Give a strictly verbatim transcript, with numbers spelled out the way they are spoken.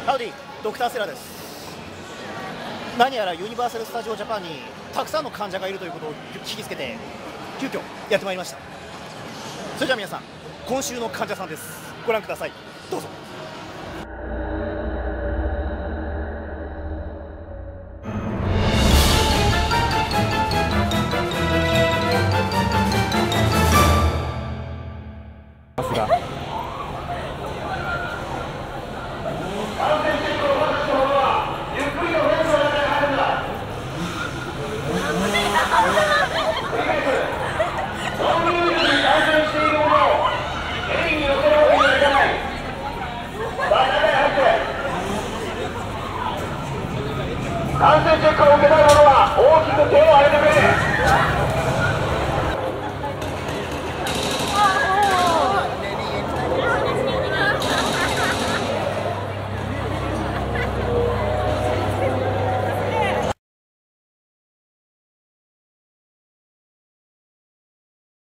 ハウディ、ドクターセラです。何やらユニバーサル・スタジオ・ジャパンにたくさんの患者がいるということを聞きつけて急遽やってまいりました。それじゃあ皆さん、今週の患者さんです。ご覧ください、どうぞ。